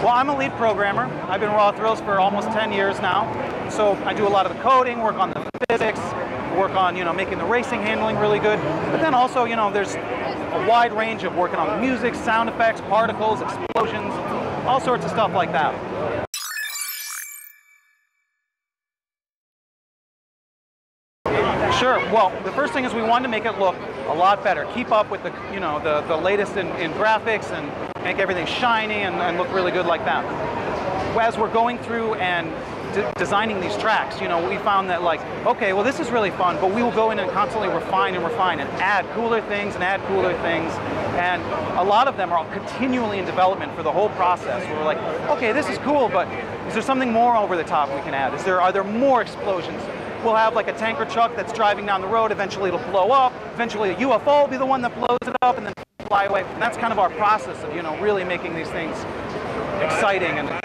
Well, I'm a lead programmer. I've been Raw Thrills for almost 10 years now. So I do a lot of the coding, work on the physics, work on, making the racing handling really good. But then also, there's a wide range of working on the music, sound effects, particles, explosions, all sorts of stuff like that. Sure. Well, the first thing is we wanted to make it look a lot better, keep up with the, the latest in graphics and make everything shiny and look really good like that. As we're going through and designing these tracks, we found that okay, well this is really fun, but we will go in and constantly refine and add cooler things. And a lot of them are continually in development for the whole process. We're like, okay, this is cool, but is there something more over the top we can add? Are there more explosions? We'll have like a tanker truck that's driving down the road, eventually it'll blow up, eventually a UFO will be the one that blows it up and then fly away. And that's kind of our process of, really making these things exciting. And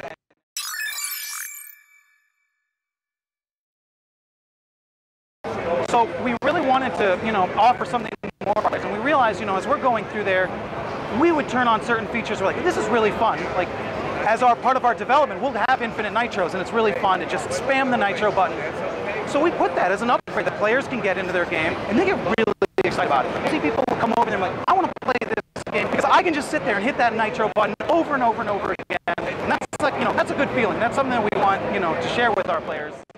so we really wanted to, offer something more, and we realized, as we're going through there, we would turn on certain features. We're like, this is really fun. Like, as part of our development, we'll have infinite nitros, and it's really fun to just spam the nitro button. So we put that as an upgrade that players can get into their game, and they get really excited about it. I see people will come over and they're like, I want to play this game because I can just sit there and hit that nitro button over and over and over again. And that's like, that's a good feeling. That's something that we want, to share with our players.